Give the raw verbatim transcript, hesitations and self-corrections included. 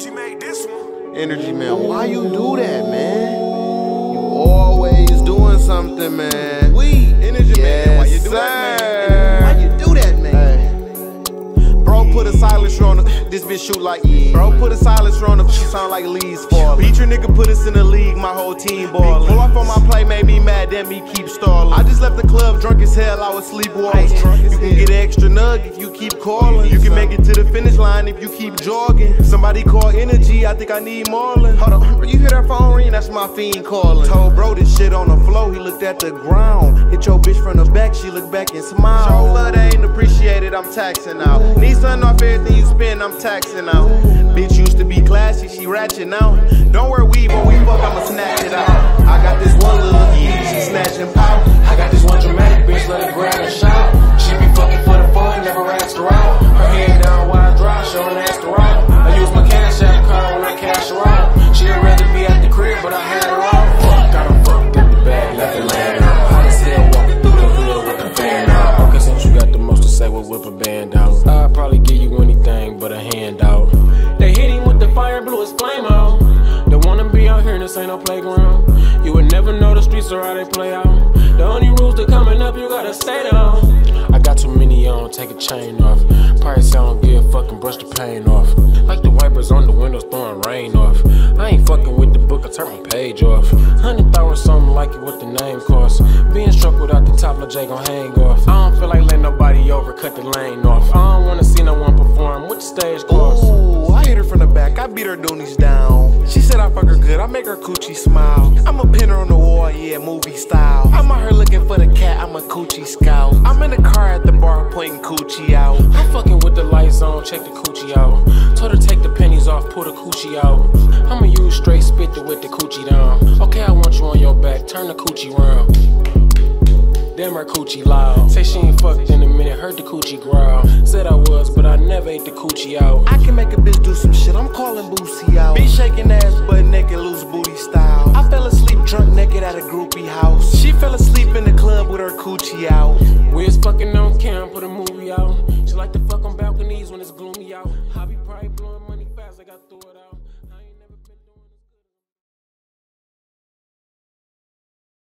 Energy made this one. Energy, man, why you do that, man? You always doing something, man. We, Energy, yes, man, why you do sir. that, man? Why you do that, man? Hey. Bro, put a silencer on the, this bitch shoot like yeah. Bro, put a silencer on the, she sound like leaves falling. Beat your nigga, put us in the league, my whole team ballin'. Pull off on my play, made me mad, then me keep stalling. I just left the club drunk as hell, I was sleepwalking. You can get an extra nug if you keep calling. You can make it to the finish line if you keep jogging. Somebody call Energy, I think I need Marlon. Hold on, you hear that phone ring? That's my fiend calling. Told bro this shit on the floor, he looked at the ground. Hit your bitch from the back, she looked back and smiled. Show love that ain't appreciated, I'm taxing out. Need something off everything you spend, I'm taxing out. Bitch used to be classy, she ratchet now. Don't wear weave when we fuck, I'ma snatch it out. I got this one little yeah, she snatching pout. I got this one dramatic bitch, let her grab and shout. She be fucking for the fun, never asked her out. Her head down wide dry, she don't ask her out. I use my cash app card when I cash her out. She'd rather be at the crib, but I had her out. Fuck, got her fucked at the bag, left it laying out. Hot as hell, walking through the hood with the fan out. Okay, since you got the most to say, we'll whip a band out. I'd probably give you anything but a handout. They hit him with the fire, blew his flame out. They wanna be out here and this ain't no playground. You would never know the streets or how they play out. The only rules to coming up, you gotta stay down. I got too many on, take a chain off. Probably say I don't give a fucking brush the pain off. Like the wipers on the windows throwing rain off. I ain't fucking with the book, I turn my page off. Hundred thousand something like it, what the name cost. Being struck without the top, Lil J gon' hang off. I don't feel like letting nobody over, cut the lane off. I don't wanna see no one perform, what the stage cost. Ooh, I hit her from the back, I beat her doonies down. She said I fuck her good, I make her coochie smile. I'ma pin her on the wall, yeah, movie style. I'm out here looking for the cat, I'm a coochie scout. I'm in the car at the bar, pointing coochie out. I'm fucking with the lights on, check the coochie out. Told her take the pennies off, pull the coochie out. I'ma use straight spit to with the coochie down. Okay, I want you on your back, turn the coochie round. Damn, her coochie loud. Say she ain't fucked in a minute, heard the coochie growl. Said I was, but I never ate the coochie out. I can make a bitch do some shit, I'm calling Boosie out. Be shaking ass, butt naked, loose booty style. I fell asleep drunk naked at a groupie house. She fell asleep in the club with her coochie out. We was fucking on cam, put a movie out. She like to fuck on balconies when it's gloomy out. I be probably blowing money fast, I got throw it out.